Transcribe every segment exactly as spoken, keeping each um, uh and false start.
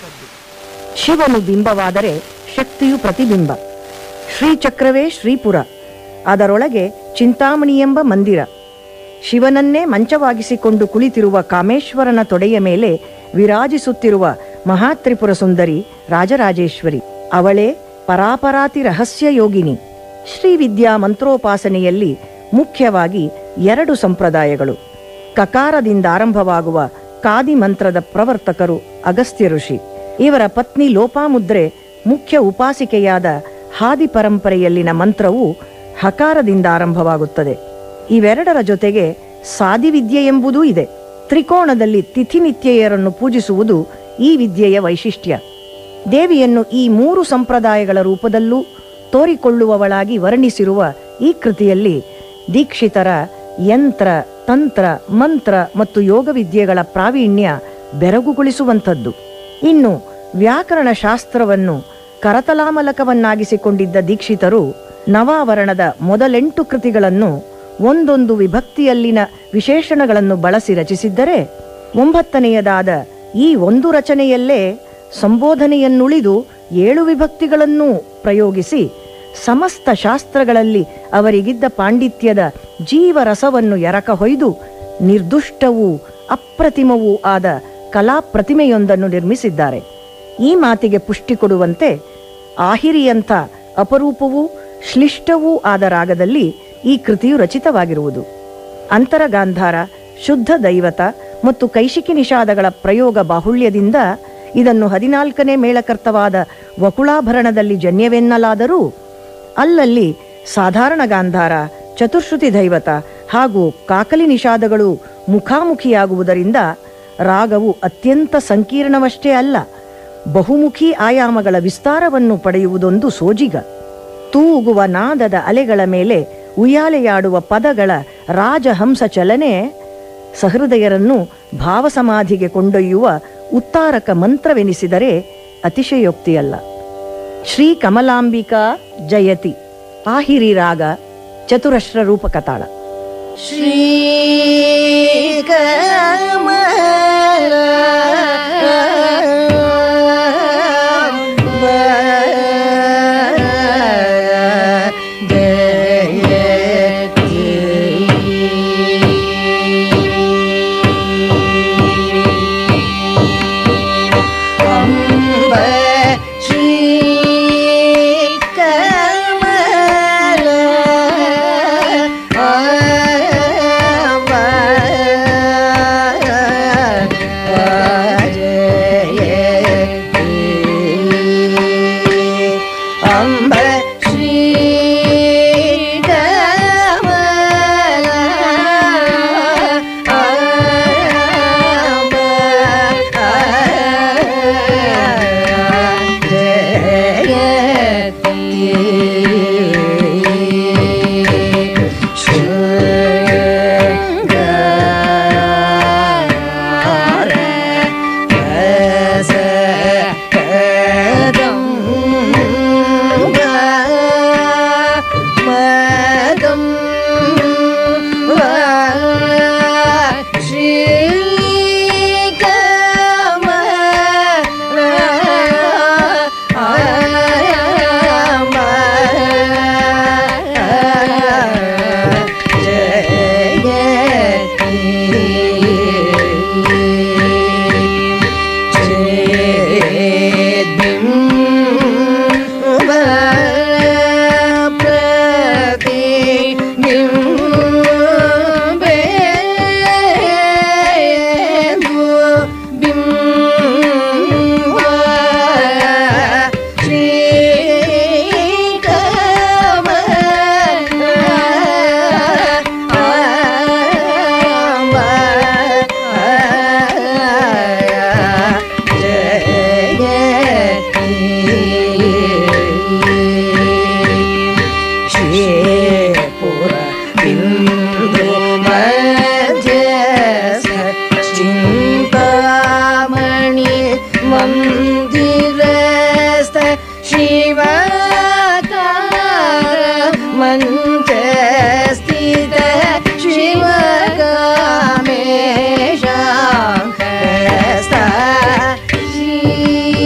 ಶಿವನು ಬಿಂಬವಾದರೆ ಶಕ್ತಿಯು ಪ್ರತಿಬಿಂಬ. ಶ್ರೀಚಕ್ರವೇ ಶ್ರೀಪುರ, ಅದರೊಳಗೆ ಚಿಂತಾಮಣಿ ಎಂಬ ಮಂದಿರ. ಶಿವನನ್ನೇ ಮಂಚವಾಗಿಸಿಕೊಂಡು ಕುಳಿತಿರುವ ಕಾಮೇಶ್ವರನ ತೊಡೆಯ ಮೇಲೆ ವಿರಾಜಿಸುತ್ತಿರುವ ಮಹಾತ್ರಿಪುರ ಸುಂದರಿ ರಾಜರಾಜೇಶ್ವರಿ. ಅವಳೇ ಪರಾಪರಾತಿ ರಹಸ್ಯ ಯೋಗಿನಿ. ಶ್ರೀವಿದ್ಯಾ ಮಂತ್ರೋಪಾಸನೆಯಲ್ಲಿ ಮುಖ್ಯವಾಗಿ ಎರಡು ಸಂಪ್ರದಾಯಗಳು. ಕಕಾರದಿಂದ ಆರಂಭವಾಗುವ ಕಾದಿ ಮಂತ್ರದ ಪ್ರವರ್ತಕರು ಅಗಸ್ತ್ಯ ಋಷಿ. ಇವರ ಪತ್ನಿ ಲೋಪಾಮುದ್ರೆ ಮುಖ್ಯ ಉಪಾಸಿಕೆಯಾದ ಹಾದಿ ಪರಂಪರೆಯಲ್ಲಿನ ಮಂತ್ರವು ಹಕಾರದಿಂದ ಆರಂಭವಾಗುತ್ತದೆ. ಇವೆರಡರ ಜೊತೆಗೆ ಸಾದಿವಿದ್ಯೆ ಎಂಬುದೂ ಇದೆ. ತ್ರಿಕೋಣದಲ್ಲಿ ತಿಥಿನಿತ್ಯೆಯರನ್ನು ಪೂಜಿಸುವುದು ಈ ವಿದ್ಯೆಯ ವೈಶಿಷ್ಟ್ಯ. ದೇವಿಯನ್ನು ಈ ಮೂರು ಸಂಪ್ರದಾಯಗಳ ರೂಪದಲ್ಲೂ ತೋರಿಕೊಳ್ಳುವವಳಾಗಿ ವರ್ಣಿಸಿರುವ ಈ ಕೃತಿಯಲ್ಲಿ ದೀಕ್ಷಿತರ ಯಂತ್ರ, ತಂತ್ರ, ಮಂತ್ರ ಮತ್ತು ಯೋಗ ವಿದ್ಯೆಗಳ ಪ್ರಾವೀಣ್ಯ ಬೆರಗುಗೊಳಿಸುವಂಥದ್ದು. ಇನ್ನು ವ್ಯಾಕರಣ ಶಾಸ್ತ್ರವನ್ನು ಕರತಲಾಮಲಕವನ್ನಾಗಿಸಿಕೊಂಡಿದ್ದ ದೀಕ್ಷಿತರು ನವಾವರಣದ ಮೊದಲೆಂಟು ಕೃತಿಗಳನ್ನು ಒಂದೊಂದು ವಿಭಕ್ತಿಯಲ್ಲಿನ ವಿಶೇಷಣಗಳನ್ನು ಬಳಸಿ ರಚಿಸಿದ್ದರೆ, ಒಂಬತ್ತನೆಯದಾದ ಈ ಒಂದು ರಚನೆಯಲ್ಲೇ ಸಂಬೋಧನೆಯನ್ನುಳಿದು ಏಳು ವಿಭಕ್ತಿಗಳನ್ನೂ ಪ್ರಯೋಗಿಸಿ ಸಮಸ್ತ ಶಾಸ್ತ್ರಗಳಲ್ಲಿ ಅವರಿಗಿದ್ದ ಪಾಂಡಿತ್ಯದ ಜೀವರಸವನ್ನು ಎರಕ ಹೊಯ್ದು ನಿರ್ದುಷ್ಟವೂ ಅಪ್ರತಿಮವೂ ಆದ ಕಲಾ ಪ್ರತಿಮೆಯೊಂದನ್ನು ನಿರ್ಮಿಸಿದ್ದಾರೆ. ಈ ಮಾತಿಗೆ ಪುಷ್ಟಿ ಕೊಡುವಂತೆ ಆಹಿರಿಯಂಥ ಅಪರೂಪವೂ ಶ್ಲಿಷ್ಟವೂ ಆದ ರಾಗದಲ್ಲಿ ಈ ಕೃತಿಯು ರಚಿತವಾಗಿರುವುದು. ಅಂತರಗಾಂಧಾರ, ಶುದ್ಧ ದೈವತ ಮತ್ತು ಕೈಶಿಕಿ ನಿಷಾದಗಳ ಪ್ರಯೋಗ ಬಾಹುಳ್ಯದಿಂದ ಇದನ್ನು ಹದಿನಾಲ್ಕನೇ ಮೇಳಕರ್ತವಾದ ವಕುಳಾಭರಣದಲ್ಲಿ ಜನ್ಯವೆನ್ನಲಾದರೂ ಅಲ್ಲಲ್ಲಿ ಸಾಧಾರಣ ಗಾಂಧಾರ, ಚತುಶ್ರುತಿ ದೈವತ ಹಾಗೂ ಕಾಕಲಿ ನಿಷಾದಗಳು ಮುಖಾಮುಖಿಯಾಗುವುದರಿಂದ ರಾಗವು ಅತ್ಯಂತ ಸಂಕೀರ್ಣವಷ್ಟೇ ಅಲ್ಲ, ಬಹುಮುಖಿ ಆಯಾಮಗಳ ವಿಸ್ತಾರವನ್ನು ಪಡೆಯುವುದೊಂದು ಸೋಜಿಗ. ತೂಗುವ ನಾದದ ಅಲೆಗಳ ಮೇಲೆ ಉಯ್ಯಾಲೆಯಾಡುವ ಪದಗಳ ರಾಜಹಂಸ ಚಲನೆ ಸಹೃದಯರನ್ನು ಭಾವಸಮಾಧಿಗೆ ಕೊಂಡೊಯ್ಯುವ ಉತ್ತಾರಕ ಮಂತ್ರವೆನಿಸಿದರೆ ಅತಿಶಯೋಕ್ತಿಯಲ್ಲ. ಶ್ರೀ ಕಮಲಾಂಬಿಕಾ ಜಯತಿ ಆಹಿರಿ ರಾಗ ಚತುರಶ್ರ ರೂಪಕತಾಳ. ಶ್ರೀ ಕಮಲ Shri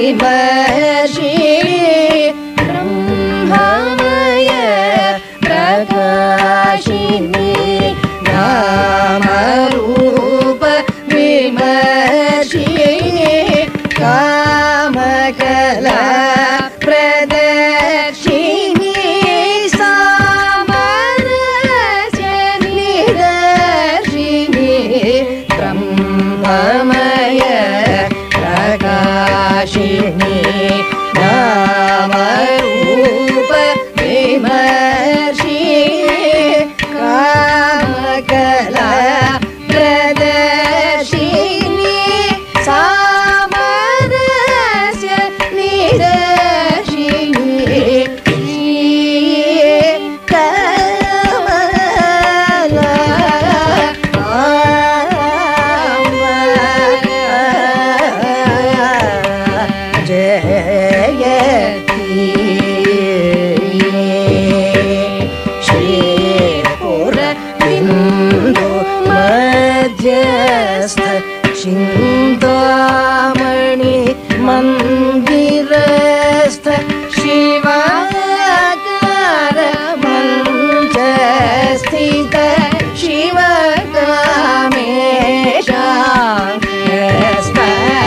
विमर्शिनी ब्रह्ममय प्रकाशिनी नामरूप विमर्शिनी कामकला प्रदर्शिनी सामरस्य निदर्शिनी ब्रह्ममय प्रकाशिनी नामरूप विमर्शिनी कामकला प्रदर्शिनी सामरस्य निदर्शिनी कमला जयति श्रीपुर बिंदु मध्यस्थ चिंतामणि मंदिरस्थ शिवाकार मंच स्थित शिवकामेशास्थ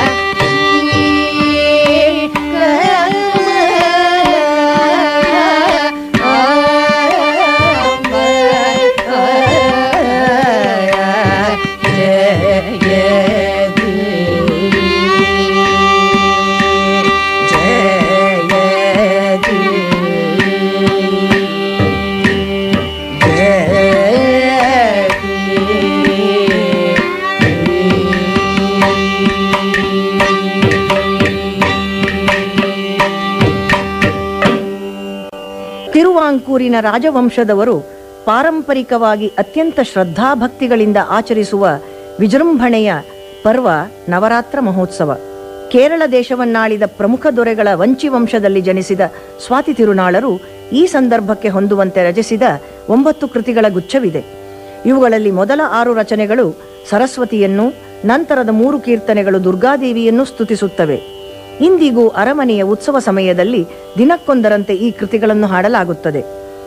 ತಿರುವಾಂಕೂರಿನ ರಾಜವಂಶದವರು ಪಾರಂಪರಿಕವಾಗಿ ಅತ್ಯಂತ ಶ್ರದ್ಧಾಭಕ್ತಿಗಳಿಂದ ಆಚರಿಸುವ ವಿಜೃಂಭಣೆಯ ಪರ್ವ ನವರಾತ್ರ ಮಹೋತ್ಸವ. ಕೇರಳ ದೇಶವನ್ನಾಳಿದ ಪ್ರಮುಖ ದೊರೆಗಳ ವಂಚಿ ವಂಶದಲ್ಲಿ ಜನಿಸಿದ ಸ್ವಾತಿ ತಿರುನಾಳರು ಈ ಸಂದರ್ಭಕ್ಕೆ ಹೊಂದುವಂತೆ ರಚಿಸಿದ ಒಂಬತ್ತು ಕೃತಿಗಳ ಗುಚ್ಛವಿದೆ. ಇವುಗಳಲ್ಲಿ ಮೊದಲ ಆರು ರಚನೆಗಳು ಸರಸ್ವತಿಯನ್ನು, ನಂತರದ ಮೂರು ಕೀರ್ತನೆಗಳು ದುರ್ಗಾದೇವಿಯನ್ನು ಸ್ತುತಿಸುತ್ತವೆ. ಇಂದಿಗೂ ಅರಮನೆಯ ಉತ್ಸವ ಸಮಯದಲ್ಲಿ ದಿನಕ್ಕೊಂದರಂತೆ ಈ ಕೃತಿಗಳನ್ನು ಹಾಡಲಾಗುತ್ತದೆ.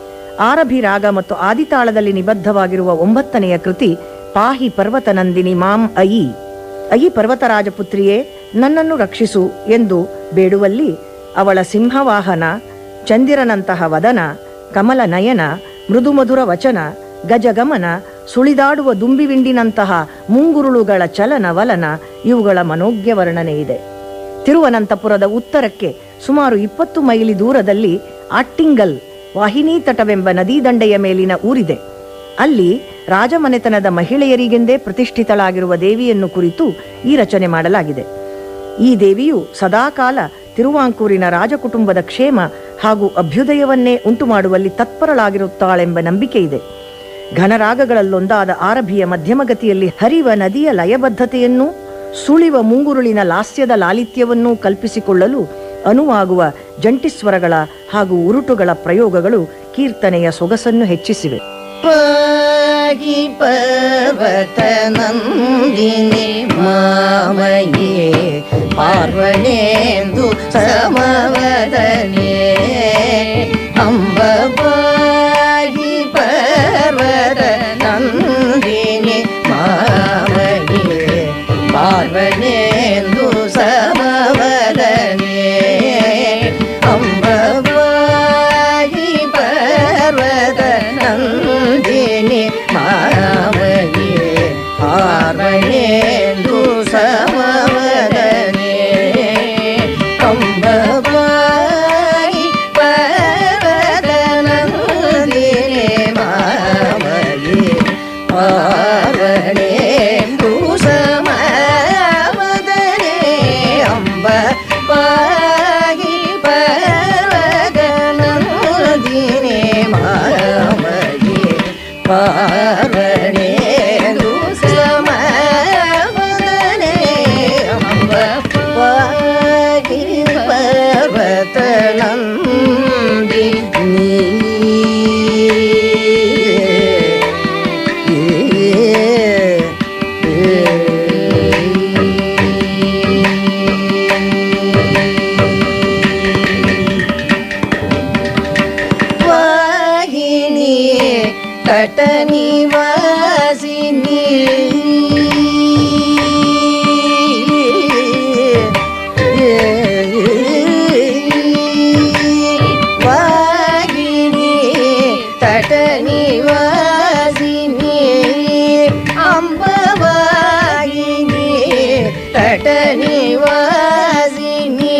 ಆರಭಿ ರಾಗ ಮತ್ತು ಆದಿತಾಳದಲ್ಲಿ ನಿಬದ್ಧವಾಗಿರುವ ಒಂಬತ್ತನೆಯ ಕೃತಿ ಪಾಹಿ ಪರ್ವತನಂದಿನಿ ಮಾಂ ಅಯಿ. ಅಯಿ ಪರ್ವತರಾಜಪುತ್ರಿಯೇ, ನನ್ನನ್ನು ರಕ್ಷಿಸು ಎಂದು ಬೇಡುವಲ್ಲಿ ಅವಳ ಸಿಂಹವಾಹನ, ಚಂದಿರನಂತಹ ವದನ, ಕಮಲ ನಯನ, ಮೃದುಮಧುರ ವಚನ, ಗಜಗಮನ, ಸುಳಿದಾಡುವ ದುಂಬಿವಿಂಡಿನಂತಹ ಮುಂಗುರುಳುಗಳ ಚಲನ ವಲನ ಇವುಗಳ ಮನೋಜ್ಞ ವರ್ಣನೆ ಇದೆ. ತಿರುವನಂತಪುರದ ಉತ್ತರಕ್ಕೆ ಸುಮಾರು ಇಪ್ಪತ್ತು ಮೈಲಿ ದೂರದಲ್ಲಿ ಆಟ್ಟಿಂಗಲ್ ವಾಹಿನಿ ತಟವೆಂಬ ನದಿ ದಂಡೆಯ ಮೇಲಿನ ಊರಿದೆ. ಅಲ್ಲಿ ರಾಜಮನೆತನದ ಮಹಿಳೆಯರಿಗೆಂದೇ ಪ್ರತಿಷ್ಠಿತಳಾಗಿರುವ ದೇವಿಯನ್ನು ಕುರಿತು ಈ ರಚನೆ ಮಾಡಲಾಗಿದೆ. ಈ ದೇವಿಯು ಸದಾಕಾಲ ತಿರುವಾಂಕೂರಿನ ರಾಜಕುಟುಂಬದ ಕ್ಷೇಮ ಹಾಗೂ ಅಭ್ಯುದಯವನ್ನೇ ಉಂಟು ಮಾಡುವಲ್ಲಿ ತತ್ಪರಳಾಗಿರುತ್ತಾಳೆಂಬ ನಂಬಿಕೆ ಇದೆ. ಘನರಾಗಗಳಲ್ಲೊಂದಾದ ಆರಭಿಯ ಮಧ್ಯಮಗತಿಯಲ್ಲಿ ಹರಿವ ನದಿಯ ಲಯಬದ್ಧತೆಯನ್ನೂ ಸುಳಿವ ಮುಂಗುರುಳಿನ ಲಾಸ್ಯದ ಲಾಲಿತ್ಯವನ್ನೂ ಕಲ್ಪಿಸಿಕೊಳ್ಳಲು ಅನುವಾಗುವ ಜಂಟಿಸ್ವರಗಳ ಹಾಗೂ ಉರುಟುಗಳ ಪ್ರಯೋಗಗಳು ಕೀರ್ತನೆಯ ಸೊಗಸನ್ನು ಹೆಚ್ಚಿಸಿವೆ. ಪಾಹಿ ಪರ್ವತನಂದಿನಿ ಮಾಮಯೇ ಪಾರ್ವಣೇಂದು ಸಮವದನೆ ಅಂಬ ಪಾಹಿ ಪರ್ವತನಂದಿನಿ ಮಾಮಯೇ ಪಾರ್ವಣೇಂದು ಸಮವದನೆ ಅಂಬ ಪಾಹಿ ಪರ್ವತನಂದಿನಿ ಮಾಮಯೇ ಪಾರ್ವಣೇಂದು ಸಮವದನೆ ಅಂಬ ಪಾಹಿ ಪರ್ವತನಂದಿನಿ ಮಾಮಯೇ ಪಾರ್ವಣೇಂದು ಸಮವದನೆ ಅಂಬ ಪಾಹಿ ಪರ್ವತನಂದಿನಿ ಮಾಮಯೇ ಪಾರ್ವಣೇಂದು ಸಮವದನೆ ಅಂಬ ಪಾಹಿ ಪರ್ವತನಂದಿನಿ. ತಟ ನಿವಾಸಿನಿ ವಾಗಿನಿ ತಟ ನಿವಾಸಿನಿ ಅಂಬವಾಗಿನಿ ತಟ ನಿವಾಸಿನಿ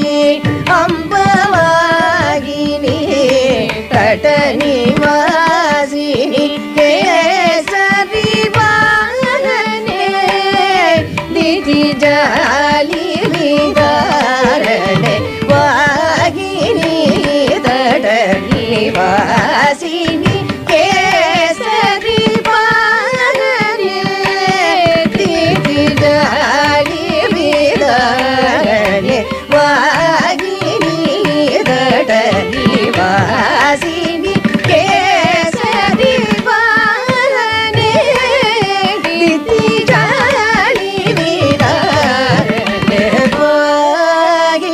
ಅಂಬವಾಗಿನಿ ತಟ ನಿವಾಸಿನಿ ಕೇಸರಿ ವಾಹನೆ ದಿತಿ ಜಾಲಿ ವಿದಾರಣೆ ವಾಗಿನಿ ತಟ ನಿವಾಸಿನಿ ಕೇಸರಿ ವಾಹನೆ ದಿತಿ ಜಾಲಿ ವಿದಾರಣೆ ವಾಗಿನಿ ತಟ ನಿವಾಸಿನಿ ಕೇಸರಿ ವಾಹನೆ ದಿತಿ ಜಾಲಿ ವಿದಾರಣೆ ವಾಗಿ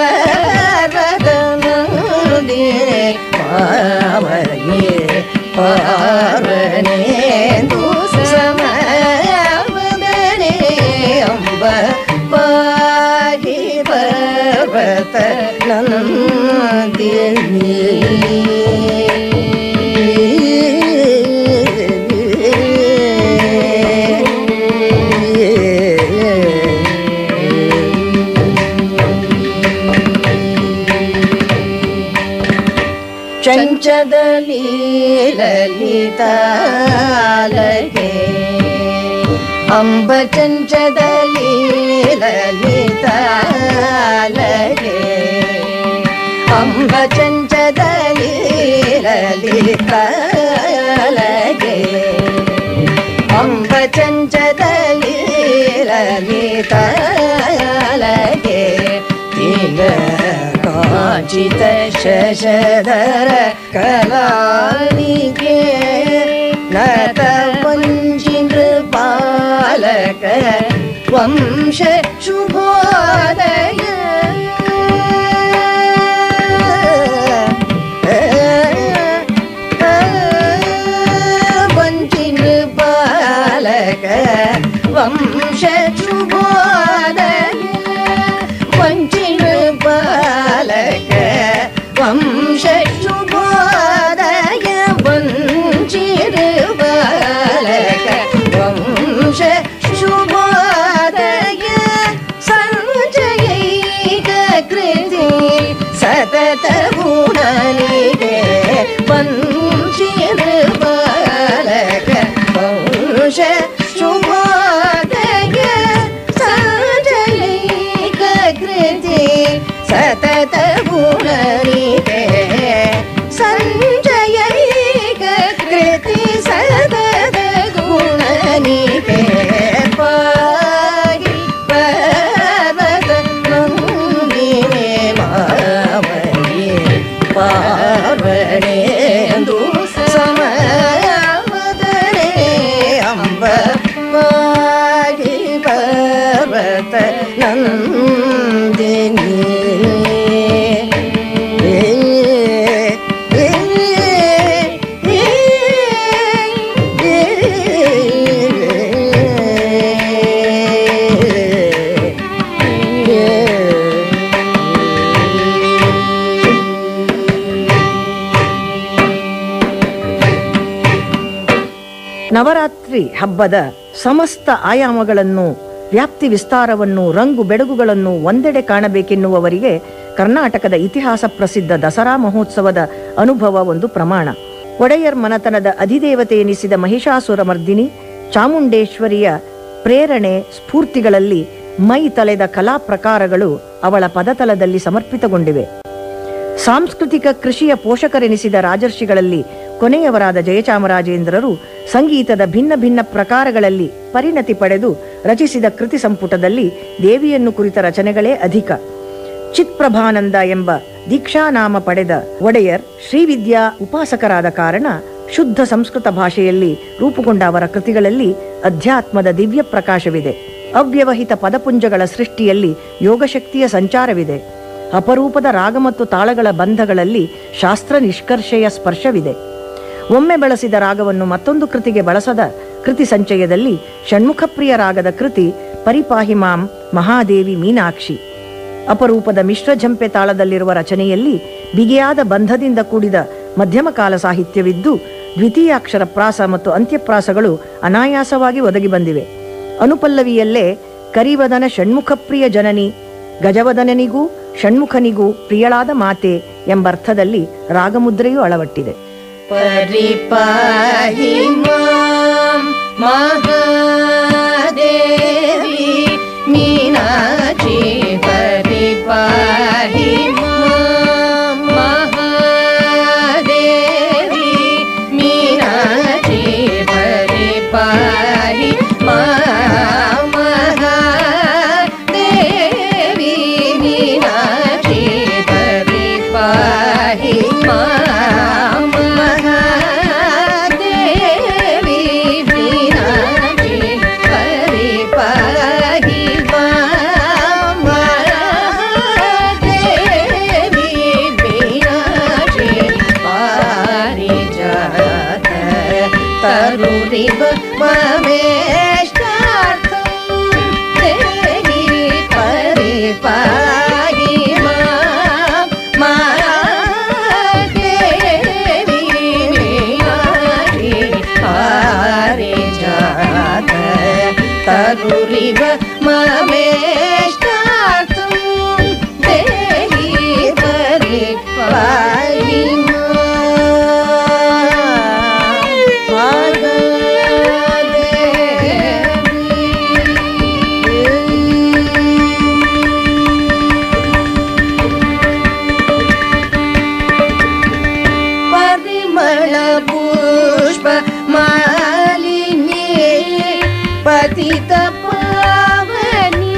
ಪರ್ವತನಂದಿನಿ ಪಾವನಿ ಪಾವನೇಂದು ಸಮಯವದನೆ ಅಂಬ ವಾಗಿ ಪರ್ವತ ನಂದಿನಿ ಚಂಚದಲ್ಲಿ ಲಲಿತಾಲಗೆ ಅಂಬ ಚಂಚದಲ್ಲಿ ಲಲಿತಾಲಗೆ ಅಂಬ ಚಂಚದಲ್ಲಿ ಲಲಿತಾಲಗೆ ಅಂಬ ಚಂಚದಲ್ಲಿ ಲಲಿತಾಲಗೆ ತಿಲ ಕಾಚಿತ ಶಶಧರ ಕಲಾನಿಗೆ ನತ ವಂಚಿಂದ್ರ ಪಾಲಕ ವಂಶ ಶುಭೋದಯ ವಂಚಿಂದ್ರ ಪಾಲಕ ವಂಶ ಶುಭೋದಯ ವಂಚಿಂದ್ರ ಪಾಲಕ ವಂಶ ಶುಭೋದಯ ವಂಚಿರ ಬಾಲಕ ವಂಶ ಶುಭೋದಯ ಸಂಜಯೈಕ ಕೃತಿ ಸತತ ಗುಣನಿಗೆ ವಂಚಿರ ಬಾಲಕ ವಂಶ ಶುಭೋದಯ ಸಂಜಯೈಕ ಕೃತಿ ಸತತ ಗುಣನಿಗೆ ಸಂಜಯೈಕ ಕೃತಿ ಸತತ ಗುಣನಿಗೆ ಪಾಗಿ ಪರ್ವತ ನಂದಿನಿ ಮಾಮಯಿ ಪಾರ್ವಣೇಂದು ಸಮಯವದನೆ ಅಂಬ ಪಾಗಿ ಪರ್ವತ ನಂದಿನಿ ನವರಾತ್ರಿ ಹಬ್ಬದ ಸಮಸ್ತ ಆಯಾಮಗಳನ್ನು, ವ್ಯಾಪ್ತಿ ವಿಸ್ತಾರವನ್ನು, ರಂಗು ಬೆಳಗುಗಳನ್ನು ಒಂದೆಡೆ ಕಾಣಬೇಕೆನ್ನುವವರಿಗೆ ಕರ್ನಾಟಕದ ಇತಿಹಾಸ ಪ್ರಸಿದ್ಧ ದಸರಾ ಮಹೋತ್ಸವದ ಅನುಭವ ಒಂದು ಪ್ರಮಾಣ. ಒಡೆಯರ್ ಮನತನದ ಅಧಿದೇವತೆ ಎನಿಸಿದ ಮಹಿಷಾಸುರ ಮರ್ದಿನಿ ಚಾಮುಂಡೇಶ್ವರಿಯ ಪ್ರೇರಣೆ ಸ್ಫೂರ್ತಿಗಳಲ್ಲಿ ಮೈ ತಳೆದ ಕಲಾ ಪ್ರಕಾರಗಳು ಅವಳ ಪದತಲದಲ್ಲಿ ಸಮರ್ಪಿತಗೊಂಡಿವೆ. ಸಾಂಸ್ಕೃತಿಕ ಕೃಷಿಯ ಪೋಷಕರೆನಿಸಿದ ರಾಜರ್ಷಿಗಳಲ್ಲಿ ಕೊನೆಯವರಾದ ಜಯಚಾಮರಾಜೇಂದ್ರರು ಸಂಗೀತದ ಭಿನ್ನ ಭಿನ್ನ ಪ್ರಕಾರಗಳಲ್ಲಿ ಪರಿಣತಿ ಪಡೆದು ರಚಿಸಿದ ಕೃತಿ ಸಂಪುಟದಲ್ಲಿ ದೇವಿಯನ್ನು ಕುರಿತ ರಚನೆಗಳೇ ಅಧಿಕ. ಚಿತ್ಪ್ರಭಾನಂದ ಎಂಬ ದೀಕ್ಷಾನಾಮ ಪಡೆದ ಒಡೆಯರ್ ಶ್ರೀವಿದ್ಯಾ ಉಪಾಸಕರಾದ ಕಾರಣ ಶುದ್ಧ ಸಂಸ್ಕೃತ ಭಾಷೆಯಲ್ಲಿ ರೂಪುಗೊಂಡ ಅವರ ಕೃತಿಗಳಲ್ಲಿ ಅಧ್ಯಾತ್ಮದ ದಿವ್ಯ ಪ್ರಕಾಶವಿದೆ. ಅವ್ಯವಹಿತ ಪದಪುಂಜಗಳ ಸೃಷ್ಟಿಯಲ್ಲಿ ಯೋಗಶಕ್ತಿಯ ಸಂಚಾರವಿದೆ. ಅಪರೂಪದ ರಾಗ ಮತ್ತು ತಾಳಗಳ ಬಂಧಗಳಲ್ಲಿ ಶಾಸ್ತ್ರ ನಿಷ್ಕರ್ಷೆಯ ಸ್ಪರ್ಶವಿದೆ. ಒಮ್ಮೆ ಬಳಸಿದ ರಾಗವನ್ನು ಮತ್ತೊಂದು ಕೃತಿಗೆ ಬಳಸದ ಕೃತಿ ಸಂಚಯದಲ್ಲಿ ಷಣ್ಮುಖಪ್ರಿಯ ರಾಗದ ಕೃತಿ ಪರಿಪಾಹಿ ಮಾಂ ಮಹಾದೇವಿ ಮೀನಾಕ್ಷಿ. ಅಪರೂಪದ ಮಿಶ್ರ ಝಂಪೆ ತಾಳದಲ್ಲಿರುವ ರಚನೆಯಲ್ಲಿ ಬಿಗಿಯಾದ ಬಂಧದಿಂದ ಕೂಡಿದ ಮಧ್ಯಮ ಕಾಲ ಸಾಹಿತ್ಯವಿದ್ದು ದ್ವಿತೀಯಾಕ್ಷರ ಪ್ರಾಸ ಮತ್ತು ಅಂತ್ಯಪ್ರಾಸಗಳು ಅನಾಯಾಸವಾಗಿ ಒದಗಿ ಬಂದಿವೆ. ಅನುಪಲ್ಲವಿಯಲ್ಲೇ ಕರಿವದನ ಷಣ್ಮುಖಪ್ರಿಯ ಜನನಿ, ಗಜವದನನಿಗೂ ಷಣ್ಮುಖನಿಗೂ ಪ್ರಿಯಳಾದ ಮಾತೆ ಎಂಬರ್ಥದಲ್ಲಿ ರಾಗಮುದ್ರೆಯೂ ಅಳವಟ್ಟಿದೆ. ಪರಿಪಾಹಿ ಮಾಂ ಮಹಾದೇವಿ ಮೀನಾಕ್ಷಿ ಪರಿಪಾಹಿ ಮಾಂ ಮಹಾದೇವಿ ಮೀನಾಕ್ಷಿ ಪರಿಪಾಹಿ ಮಾಂ ಮಹಾದೇವಿ ಮೀನಾಕ್ಷಿ ಪರಿಪಾಹಿ ಮಾಂ ಮಹಾದೇವಿ ಮೀನಾಕ್ಷಿ ಪರಿಪಾಹಿ ಮಾಂ ಮಹಾದೇವಿ ಮೀನಾಕ್ಷಿ ಪಾರಿಜಾತ ತರುರಿವ ಮಮೇಷ್ಟಾರ್ಥಂ ದೇಹಿ ಪರಿಪಾಹಿ ಮಾಂ ಮಹಾದೇವಿ ಮೀನಾಕ್ಷಿ ಪಾರಿಜಾತ ತರುರಿವ ಮಮೇಷ್ಟಾರ್ಥಂ ದೇಹಿ ಪರಿಪಾಹಿ ಪರಿಮಳ ಪುಷ್ಪ ಮಾಲಿನಿ ಪತಿತ ಪಾವನಿ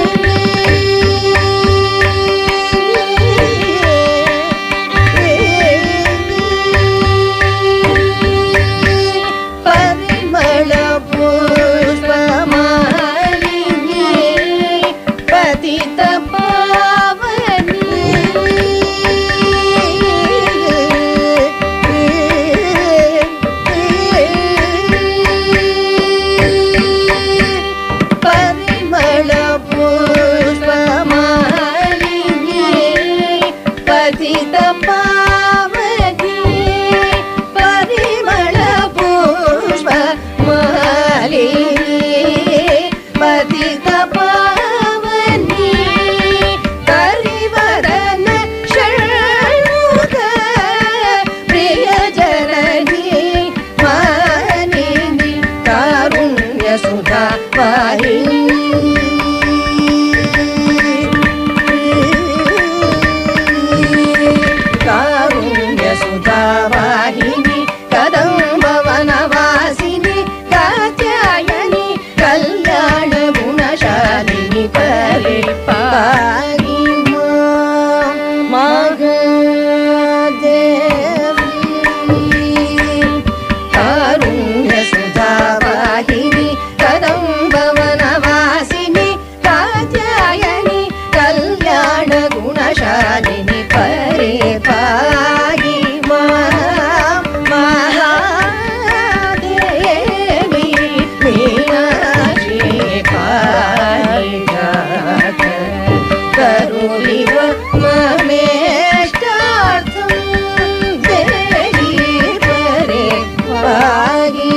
ಪರಿಮಳ ಪುಷ್ಪ ಮಾಲಿನಿ ಪತಿತ ಪಾವನಿ ಪರಿಮಳ ಪುಷ್ಪ ಮಾಲಿನಿ ಪತಿತ ಪಾವನಿ ಪರಿಮಳ ಪುಷ್ಪ ಮಾಲಿನಿ ಪತಿತ ಪಾವನಿ ಕರಿವದನ ಷಣ್ಮುಖ ಪ್ರಿಯ ಜನನಿ ಮಾನಿನಿ ಕಾರುಣ್ಯ ಸುಧಾ ವಾಹಿನಿ ಕಾರುಣ್ಯ ಸುಧಾ ವಾಹಿನಿ ಕದಂಬ ವನವಾಸಿನಿ ಕಾತ್ಯಾಯನಿ ಕಲ್ಯಾಣ ಗುಣಶಾಲಿನಿ ಪರಿಪಾಹಿ ಮಾಂ ಮಹಾದೇವಿ ಕಾರುಣ್ಯ ಸುಧಾ ವಾಹಿನಿ ಕದಂಬ ವನವಾಸಿನಿ ಕಾತ್ಯಾಯನಿ ಕಲ್ಯಾಣ ಗುಣಶಾಲಿನಿ ಪರಿಪಾಹಿ ಮಾಂ ಮಹಾದೇವಿ ಮೀನಾಕ್ಷಿ ಪಾರಿಜಾತ ಕರುಳಿವ ಮಮೇಷ್ಟಾರ್ಥಂ ದೇಹಿ ಪರಿಪಾಹಿ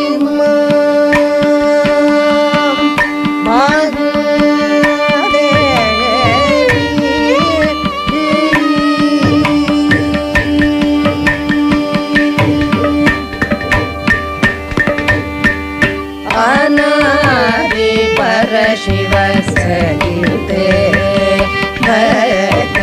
ಮಾಂ ಅನಾದಿ ಪರಶಿವ ಸಹಿತೆ ಭಕ್ತ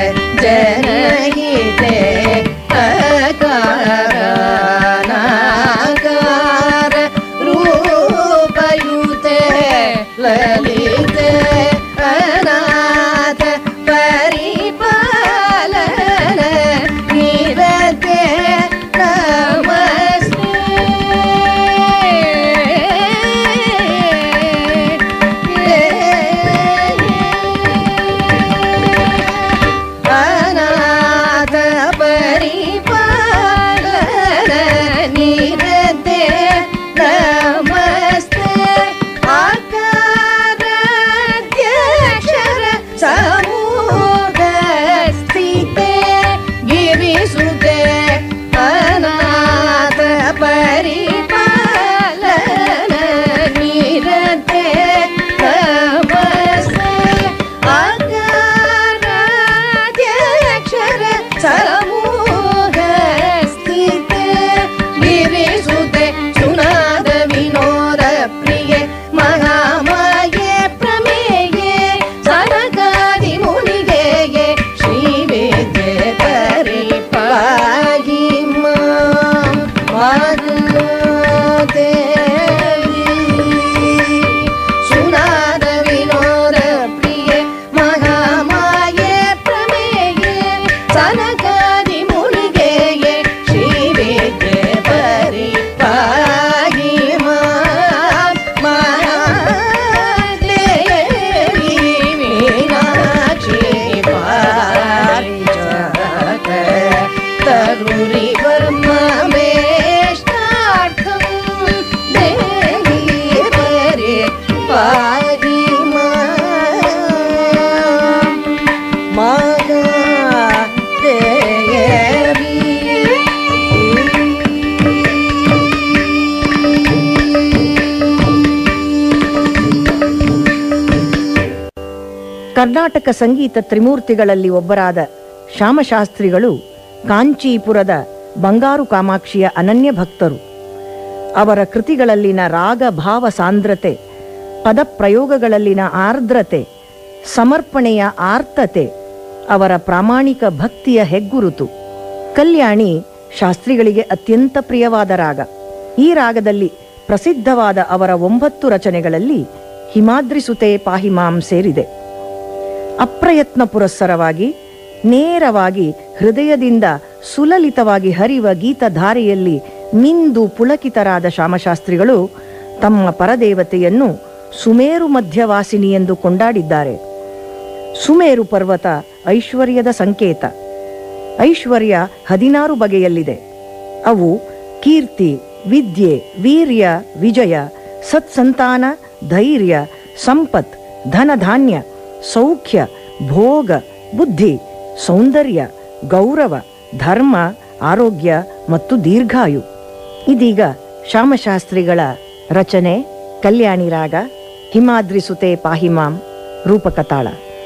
ಕರ್ನಾಟಕ ಸಂಗೀತ ತ್ರಿಮೂರ್ತಿಗಳಲ್ಲಿ ಒಬ್ಬರಾದ ಶ್ಯಾಮಶಾಸ್ತ್ರಿಗಳು ಕಾಂಚೀಪುರದ ಬಂಗಾರು ಕಾಮಾಕ್ಷಿಯ ಅನನ್ಯ ಭಕ್ತರು. ಅವರ ಕೃತಿಗಳಲ್ಲಿನ ರಾಗ ಭಾವ ಸಾಂದ್ರತೆ, ಪದಪ್ರಯೋಗಗಳಲ್ಲಿನ ಆರ್ದ್ರತೆ, ಸಮರ್ಪಣೆಯ ಆರ್ತತೆ ಅವರ ಪ್ರಾಮಾಣಿಕ ಭಕ್ತಿಯ ಹೆಗ್ಗುರುತು. ಕಲ್ಯಾಣಿ ಶಾಸ್ತ್ರಿಗಳಿಗೆ ಅತ್ಯಂತ ಪ್ರಿಯವಾದ ರಾಗ. ಈ ರಾಗದಲ್ಲಿ ಪ್ರಸಿದ್ಧವಾದ ಅವರ ಒಂಬತ್ತು ರಚನೆಗಳಲ್ಲಿ ಹಿಮಾದ್ರಿಸುತೆ ಪಾಹಿಮಾಂ ಸೇರಿದೆ. ಅಪ್ರಯತ್ನ ಪುರಸ್ಸರವಾಗಿ ನೇರವಾಗಿ ಹೃದಯದಿಂದ ಸುಲಲಿತವಾಗಿ ಹರಿವ ಗೀತಧಾರೆಯಲ್ಲಿ ಮಿಂದು ಪುಳಕಿತರಾದ ಶ್ಯಾಮಶಾಸ್ತ್ರಿಗಳು ತಮ್ಮ ಪರದೇವತೆಯನ್ನು ಸುಮೇರು ಮಧ್ಯವಾಸಿನಿ ಎಂದು ಕೊಂಡಾಡಿದ್ದಾರೆ. ಸುಮೇರು ಪರ್ವತ ಐಶ್ವರ್ಯದ ಸಂಕೇತ. ಐಶ್ವರ್ಯ ಹದಿನಾರು ಬಗೆಯಲ್ಲಿದೆ. ಅವು ಕೀರ್ತಿ, ವಿದ್ಯೆ, ವೀರ್ಯ, ವಿಜಯ, ಸತ್ಸಂತಾನ, ಧೈರ್ಯ, ಸಂಪತ್, ಧನಧಾನ್ಯ, ಸೌಖ್ಯ, ಭೋಗ, ಬುದ್ಧಿ, ಸೌಂದರ್ಯ, ಗೌರವ, ಧರ್ಮ, ಆರೋಗ್ಯ ಮತ್ತು ದೀರ್ಘಾಯು. ಇದೀಗ ಶ್ಯಾಮಶಾಸ್ತ್ರಿಗಳ ರಚನೆ ಕಲ್ಯಾಣಿ ರಾಗ, ಹಿಮಾದ್ರಿಸುತೆ ಪಾಹಿಮಾಂ, ರೂಪಕತಾಳ.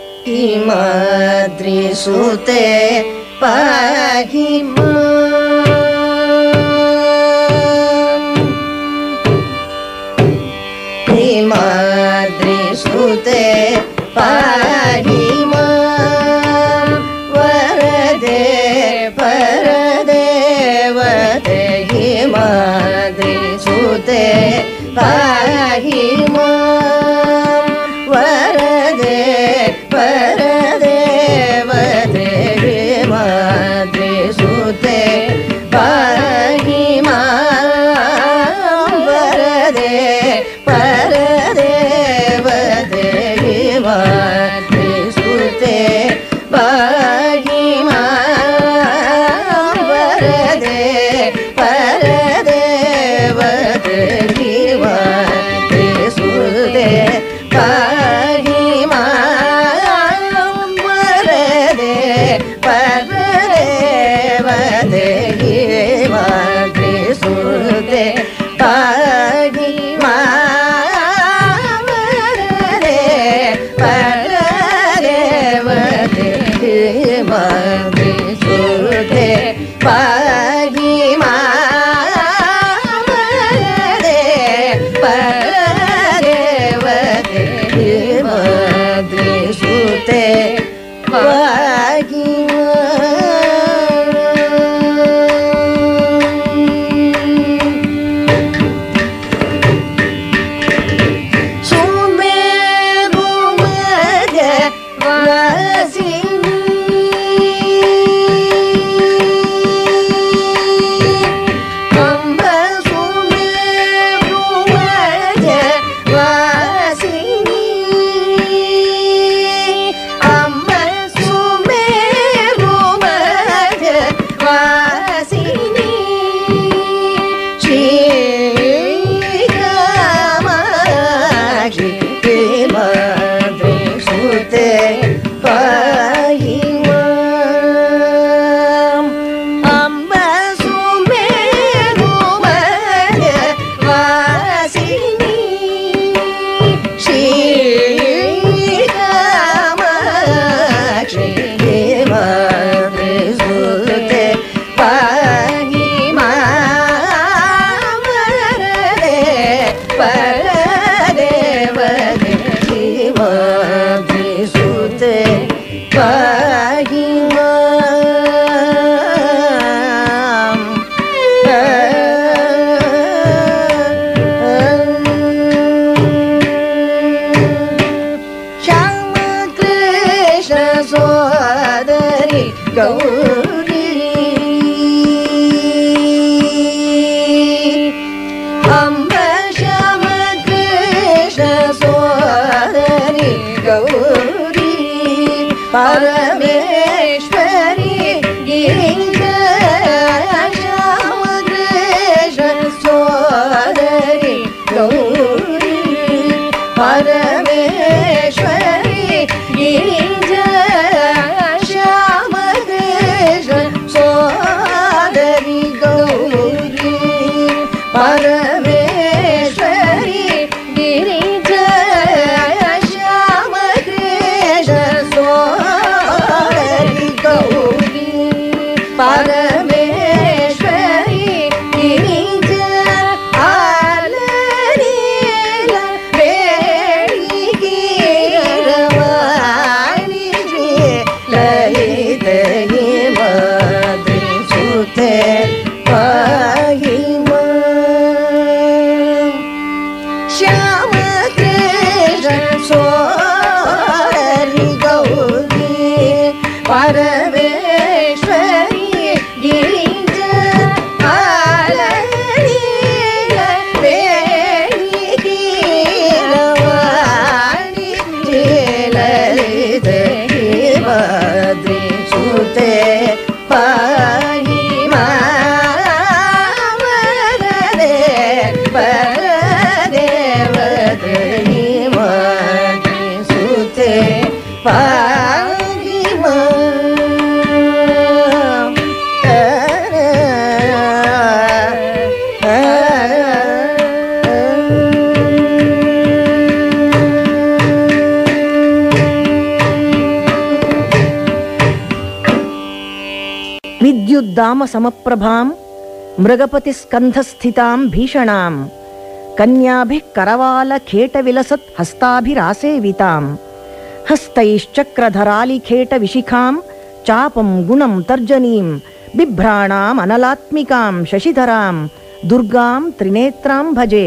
ಹಿಮಾದ್ರಿಸುತೆ ಪಾಹಿಮಾಂ, ಹಿಮಾದ್ರಿಸುತೆ ಪಾಹಿಮಾಂ, ವರದೆ ಪರದೇವತೆ ಹಿಮಾದ್ರಿಸುತೆ ಪಾಹಿಮಾಂ, ವರದೆ ಪರದೇವತೆ ಹಿಮಾದ್ರಿಸುತೆ ಪಾಹಿಮಾಂ, ವರದೆ ಪರದೇವತೆ ಹಿಮಾದ್ರಿಸುತೆ ಪಾಹಿಮಾಂ, ವರದೆ ಪರದೇವತೆ ಹಿಮಾದ್ರಿಸುತೆ ಪಾಹಿಮಾಂ, ವರದೆ ಪರದೇವತೆ ಹಿಮಾದ್ರಿಸುತೆ ಪಾಹಿಮಾಂ, ವರದೆ ಪರದೇವತೆ ಹಿಮಾದ್ರಿಸುತೆ ಪಾಹಿಮಾಂ, ವರದೆ ಪರದೇವತೆ ಹಿಮಾದ್ರಿಸುತೆ ಗೌರಿ ಅಂಬ ಶ್ಯಾಮ ಕೃಷ್ಣ ಸೋದರಿ ಗೌರಿ ಪರಮೇಶ್ವರಿ ಗಿರಿಜ ಶ್ಯಾಮ ಕೃಷ್ಣ ಸೋದರಿ ಗೌರಿ ಪರಮೇಶ್ವರಿ ಗಿರಿಜ ಶ್ಯಾಮ ಕೃಷ್ಣ ಪರಮೇಶ್ವರಿ ಗಿರಿಜ ಆಲನೀಯ ವೇಣಿಗೀರವಾಣಿ ಜೇಲಲಿತ ಭದ್ರಿ ಸುತೆ ಪಾಹಿ ಮಾಮರದೆ ಪರದೇವತನಿ ಭದ್ರಿ ಸುತೆ ಪಾಹಿ ಮಾ ವಿದ್ಯುದ್ದಾಮ ಸಮಪ್ರಭಾಂ ಮೃಗಪತಿ ಸ್ಕಂಧಸ್ಥಿತಾಂ ಭೀಷಣಾಂ ಕನ್ಯಾಭಿಃ ಕರವಾಲ ಖೇಟ ವಿಲಸತ್ ಹಸ್ತಾಭಿರಾಸೇವಿತಾಂ ಹಸ್ತೈಶ್ಚಕ್ರಧರಾಲಿ ಖೇಟ ವಿಶಿಖಾಂ ಚಾಪಂ ಗುಣಂ ತರ್ಜನೀಂ ಬಿಭ್ರಾಣಾಂ ಅನಲಾತ್ಮಿಕಾಂ ಶಶಿಧರಾಂ ದುರ್ಗಾಂ ತ್ರಿನೇತ್ರಾಂ ಭಜೆ.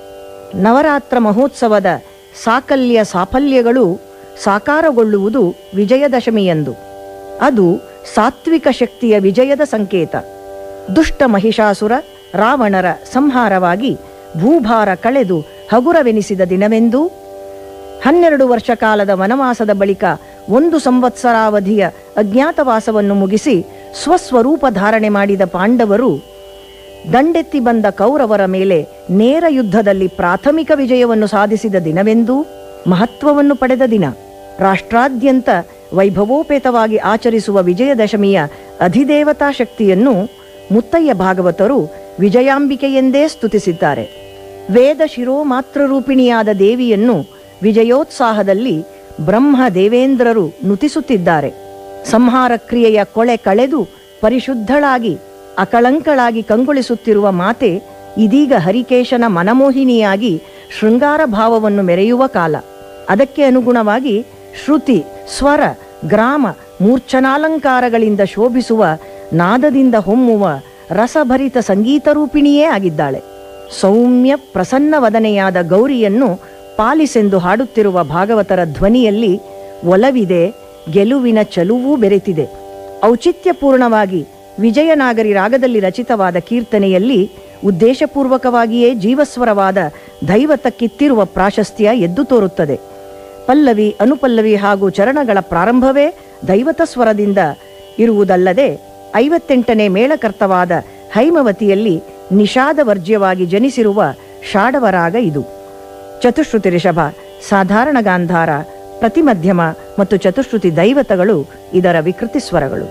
ನವರಾತ್ರ ಮಹೋತ್ಸವದ ಸಾಕಲ್ಯ ಸಾಫಲ್ಯಗಳು ಸಾಕಾರಗೊಳ್ಳುವುದು ವಿಜಯದಶಮಿಯಂದು. ಅದು ಸಾತ್ವಿಕ ಶಕ್ತಿಯ ವಿಜಯದ ಸಂಕೇತ. ದುಷ್ಟ ಮಹಿಷಾಸುರ ರಾವಣರ ಸಂಹಾರವಾಗಿ ಭೂಭಾರ ಕಳೆದು ಹಗುರವೆನಿಸಿದ ದಿನವೆಂದೂ, ಹನ್ನೆರಡು ವರ್ಷ ಕಾಲದ ವನವಾಸದ ಬಳಿಕ ಒಂದು ಸಂವತ್ಸರಾವಧಿಯ ಅಜ್ಞಾತವಾಸವನ್ನು ಮುಗಿಸಿ ಸ್ವಸ್ವರೂಪ ಧಾರಣೆ ಮಾಡಿದ ಪಾಂಡವರು ದಂಡೆತ್ತಿ ಬಂದ ಕೌರವರ ಮೇಲೆ ನೇರ ಯುದ್ಧದಲ್ಲಿ ಪ್ರಾಥಮಿಕ ವಿಜಯವನ್ನು ಸಾಧಿಸಿದ ದಿನವೆಂದೂ ಮಹತ್ವವನ್ನು ಪಡೆದ ದಿನ. ರಾಷ್ಟ್ರಾದ್ಯಂತ ವೈಭವೋಪೇತವಾಗಿ ಆಚರಿಸುವ ವಿಜಯದಶಮಿಯ ಅಧಿದೇವತಾ ಶಕ್ತಿಯನ್ನು ಮುತ್ತಯ್ಯ ಭಾಗವತರು ವಿಜಯಾಂಬಿಕೆಯೆಂದೇ ಸ್ತುತಿಸಿದ್ದಾರೆ. ವೇದ ಶಿರೋಮಾತೃರೂಪಿಣಿಯಾದ ದೇವಿಯನ್ನು ವಿಜಯೋತ್ಸಾಹದಲ್ಲಿ ಬ್ರಹ್ಮ ದೇವೇಂದ್ರರು ನುತಿಸುತ್ತಿದ್ದಾರೆ. ಸಂಹಾರ ಕ್ರಿಯೆಯ ಕೊಳೆ ಕಳೆದು ಪರಿಶುದ್ಧಳಾಗಿ ಅಕಳಂಕಳಾಗಿ ಕಂಗೊಳಿಸುತ್ತಿರುವ ಮಾತೆ ಇದೀಗ ಹರಿಕೇಶನ ಮನಮೋಹಿನಿಯಾಗಿ ಶೃಂಗಾರ ಭಾವವನ್ನು ಮೆರೆಯುವ ಕಾಲ. ಅದಕ್ಕೆ ಅನುಗುಣವಾಗಿ ಶ್ರುತಿ, ಸ್ವರ, ಗ್ರಾಮ, ಮೂರ್ಛನಾಲಂಕಾರಗಳಿಂದ ಶೋಭಿಸುವ, ನಾದದಿಂದ ಹೊಮ್ಮುವ ರಸಭರಿತ ಸಂಗೀತರೂಪಿಣಿಯೇ ಆಗಿದ್ದಾಳೆ. ಸೌಮ್ಯ ಪ್ರಸನ್ನ ವದನೆಯಾದ ಗೌರಿಯನ್ನು ಪಾಲಿಸೆಂದು ಹಾಡುತ್ತಿರುವ ಭಾಗವತರ ಧ್ವನಿಯಲ್ಲಿ ಒಲವಿದೆ, ಗೆಲುವಿನ ಚಲುವೂ ಬೆರೆತಿದೆ. ಔಚಿತ್ಯಪೂರ್ಣವಾಗಿ ವಿಜಯನಾಗರಿ ರಾಗದಲ್ಲಿ ರಚಿತವಾದ ಕೀರ್ತನೆಯಲ್ಲಿ ಉದ್ದೇಶಪೂರ್ವಕವಾಗಿಯೇ ಜೀವಸ್ವರವಾದ ದೈವತಕ್ಕಿತ್ತಿರುವ ಪ್ರಾಶಸ್ತ್ಯ ಎದ್ದು ತೋರುತ್ತದೆ. ಪಲ್ಲವಿ, ಅನುಪಲ್ಲವಿ ಹಾಗೂ ಚರಣಗಳ ಪ್ರಾರಂಭವೇ ದೈವತ ಸ್ವರದಿಂದ ಇರುವುದಲ್ಲದೆ ಐವತ್ತೆಂಟನೇ ಮೇಳಕರ್ತವಾದ ಹೈಮವತಿಯಲ್ಲಿ ನಿಷಾದವರ್ಜ್ಯವಾಗಿ ಜನಿಸಿರುವ ಷಾಡವರಾಗ ಇದು. ಚತುಶ್ರುತಿ ರಿಷಭ, ಸಾಧಾರಣ ಗಾಂಧಾರ, ಪ್ರತಿಮಧ್ಯಮ ಮತ್ತು ಚತುಶ್ರುತಿ ದೈವತಗಳು ಇದರ ವಿಕೃತಿ ಸ್ವರಗಳು.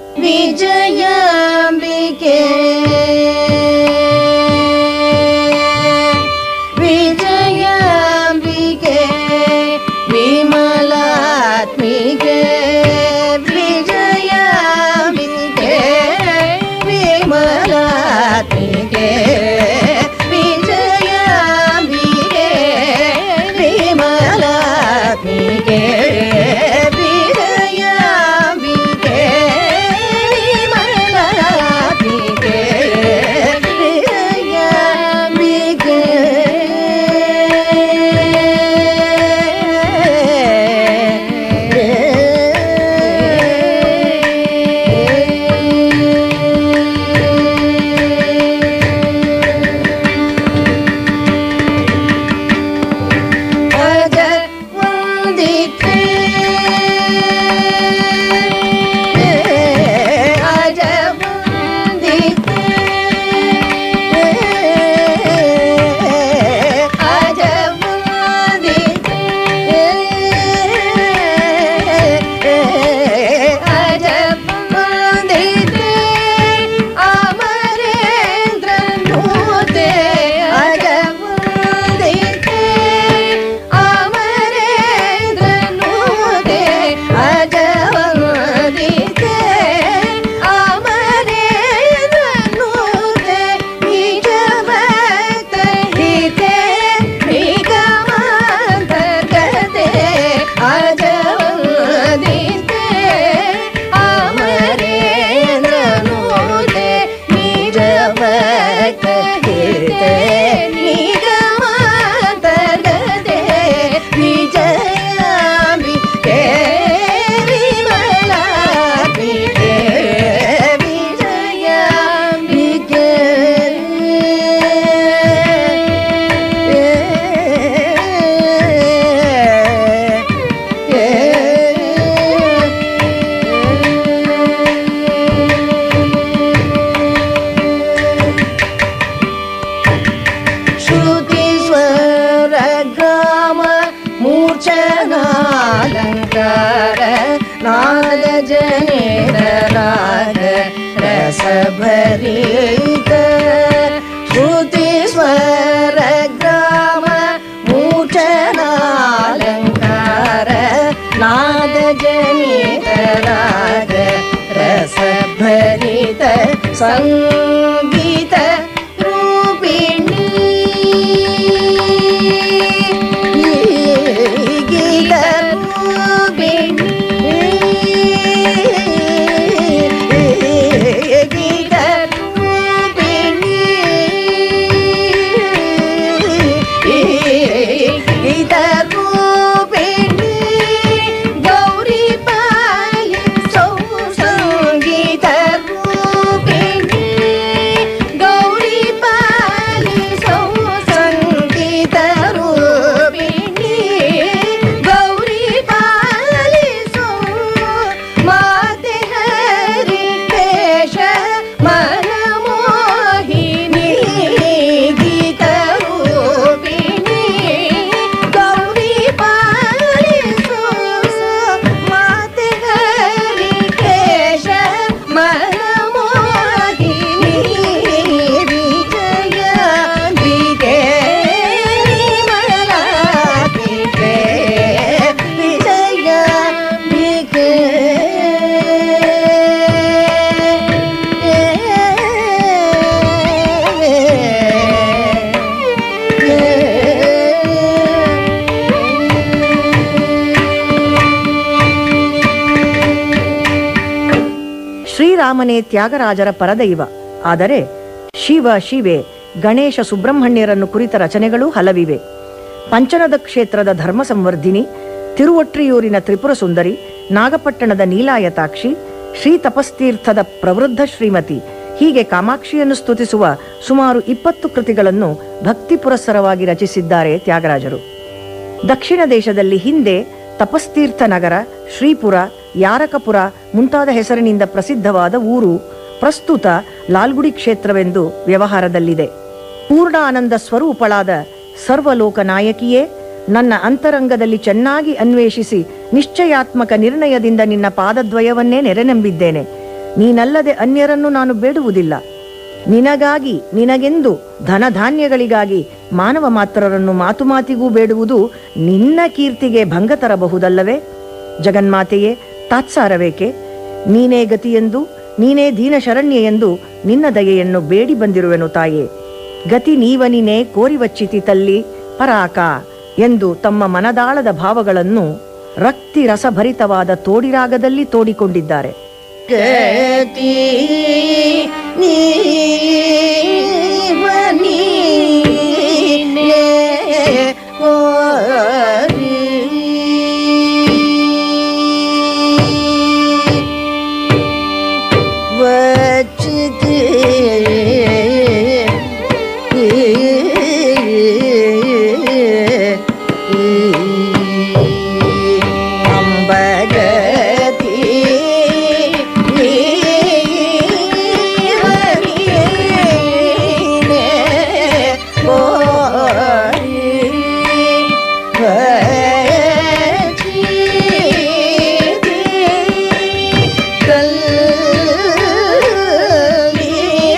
ವಿಜಯಾಂಬಿಕೆ ವಿಜಯಾಂಬಿಕೆ ವಿಮಲಾತ್ಮಿಕೆ ವಿಜಯಾಂಬಿಕೆ ವಿಮಲಾತ್ಮಿಕೆ ವಿಜಯಾಂಬಿಕೆ ವಿಮಲಾತ್ಮಿಕೆ ವಿಜಯಾಂಬಿಕೆ ವಿಮಲಾತ್ಮಿಕೆ ವಿಜಯಾಂಬಿಕೆ राग रस भरित श्रुति स्वर ग्राम मूर्छनालंकार नाद जनित राग रस भरित संगीत रूपिणी गीत रूपिणी गीत रूपिणी गीत रूपिणी गौरी पाली सौ संगीत रूपिणी गौरी पाली सौ संगीत रूपिणी गौरी पाली सौ माते हरि केश मन मोहिनी गीत रूपिणी गौरी पाली सौ माते हरि केश मन मोहिनी विजय विगे निर्मला विगे विजय विगे ಶ್ರೀರಾಮನೇ ತ್ಯಾಗರಾಜರ ಪರದೈವ. ಆದರೆ ಶಿವ ಶಿವೆ ಗಣೇಶ ಸುಬ್ರಹ್ಮಣ್ಯರನ್ನು ಕುರಿತ ರಚನೆಗಳೂ ಹಲವಿವೆ. ಪಂಚನದ ಕ್ಷೇತ್ರದ ಧರ್ಮ ಸಂವರ್ಧಿನಿ, ತಿರುವೊಟ್ರಿಯೂರಿನ ತ್ರಿಪುರ ಸುಂದರಿ, ನಾಗಪಟ್ಟಣದ ನೀಲಾಯತಾಕ್ಷಿ, ಶ್ರೀ ತಪಸ್ತೀರ್ಥದ ಪ್ರವೃದ್ಧ ಶ್ರೀಮತಿ ಹೀಗೆ ಕಾಮಾಕ್ಷಿಯನ್ನು ಸ್ತುತಿಸುವ ಸುಮಾರು ಇಪ್ಪತ್ತು ಕೃತಿಗಳನ್ನು ಭಕ್ತಿ ಪುರಸ್ಸರವಾಗಿ ರಚಿಸಿದ್ದಾರೆ ತ್ಯಾಗರಾಜರು. ದಕ್ಷಿಣ ದೇಶದಲ್ಲಿ ಹಿಂದೆ ತಪಸ್ತೀರ್ಥ ನಗರ, ಶ್ರೀಪುರ, ಯಾರಕಪುರ ಮುಂತಾದ ಹೆಸರಿನಿಂದ ಪ್ರಸಿದ್ಧವಾದ ಊರು ಪ್ರಸ್ತುತ ಲಾಲ್ಗುಡಿ ಕ್ಷೇತ್ರವೆಂದು ವ್ಯವಹಾರದಲ್ಲಿದೆ. ಪೂರ್ಣ ಆನಂದ ಸ್ವರೂಪಳಾದ ಸರ್ವಲೋಕ ನಾಯಕಿಯೇ, ನನ್ನ ಅಂತರಂಗದಲ್ಲಿ ಚೆನ್ನಾಗಿ ಅನ್ವೇಷಿಸಿ ನಿಶ್ಚಯಾತ್ಮಕ ನಿರ್ಣಯದಿಂದ ನಿನ್ನ ಪಾದದ್ವಯವನ್ನೇ ನೆರೆನಂಬಿದ್ದೇನೆ. ನೀನಲ್ಲದೆ ಅನ್ಯರನ್ನು ನಾನು ಬೇಡುವುದಿಲ್ಲ. ನಿನಗಾಗಿ, ನಿನಗೆಂದು ಧನಧಾನ್ಯಗಳಿಗಾಗಿ ಮಾನವ ಮಾತ್ರರನ್ನು ಮಾತು ಮಾತಿಗೂ ಬೇಡುವುದು ನಿನ್ನ ಕೀರ್ತಿಗೆ ಭಂಗ ತರಬಹುದಲ್ಲವೇ? ಜಗನ್ಮಾತೆಯೇ, ತಾತ್ಸಾರವೇಕೆ? ನೀನೇ ಗತಿಯೆಂದು, ನೀನೇ ದೀನ ಶರಣ್ಯ ಎಂದು ನಿನ್ನ ದಯೆಯನ್ನು ಬೇಡಿ ಬಂದಿರುವೆನು ತಾಯೇ. ಗತಿ ನೀವನಿನೇ ಕೋರಿವಚ್ಚಿತಿ ತಲ್ಲಿ ಪರಾಕ ಎಂದು ತಮ್ಮ ಮನದಾಳದ ಭಾವಗಳನ್ನು ರಕ್ತಿ ರಸಭರಿತವಾದ ತೋಡಿರಾಗದಲ್ಲಿ ತೋಡಿಕೊಂಡಿದ್ದಾರೆ. ಗತಿ ನೀವನಿನೇ ಕೋರಿ ವಚ್ಚಿತಿ ಅಂಬಗತಿ ನೀವನಿನೇ ಕೋರಿ ವಚ್ಚಿತಿ ತಲ್ಲಿ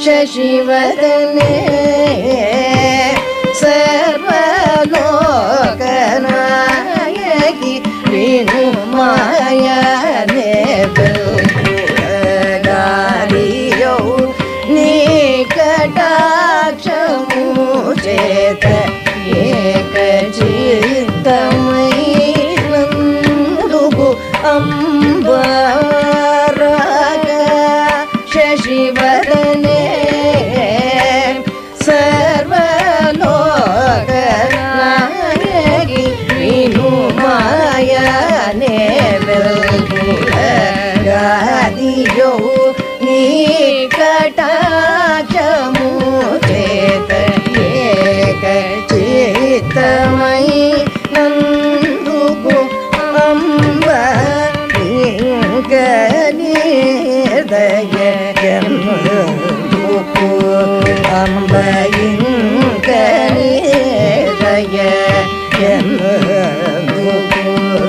ಶಶಿವದನೆ ಸರ್ವಲೋಕನಾಯಕಿ ವಿನು ಮಾಯನೆ ಗಾರಿಯೋ ನಿಕಟಾಕ್ಷಮು ಚೇತ ಏಕ ಚಿತ್ತಮೈ ನಂದುಗು ಅಂಬರಾಗ ಶಶಿವದನೆ ಸರ್ವಲೋಕನಾಯಕಿ ವಿನು ಮಾಯನೆ ಗಾದಿಯೋ ನಿಕಟಾಕ್ಷಮು ಚೇತ ಏಕ ಚಿತ್ತಮಯಿ ನಂದುಗು ಅಂಬ ನಿರ್ದಯ ಎಂದುಗು ಅಂಬ ಇಂಕ ನಿರ್ದಯ ಎಂದುಗು